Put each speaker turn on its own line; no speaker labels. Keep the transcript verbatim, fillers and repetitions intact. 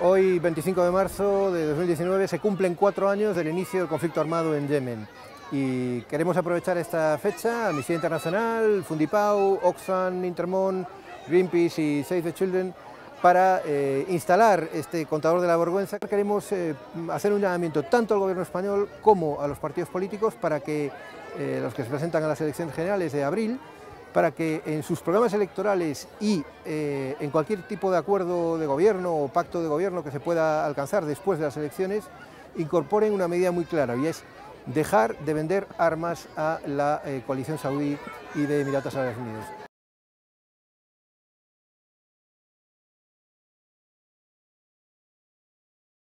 Hoy, veinticinco de marzo de dos mil diecinueve, se cumplen cuatro años del inicio del conflicto armado en Yemen. Y queremos aprovechar esta fecha, Amnistía Internacional, Fundipau, Oxfam, Intermón, Greenpeace y Save the Children, para eh, instalar este contador de la vergüenza. Queremos eh, hacer un llamamiento tanto al gobierno español como a los partidos políticos para que eh, los que se presentan a las elecciones generales de abril, para que en sus programas electorales y eh, en cualquier tipo de acuerdo de gobierno o pacto de gobierno que se pueda alcanzar después de las elecciones, incorporen una medida muy clara, y es dejar de vender armas a la eh, coalición saudí y de Emiratos Árabes Unidos.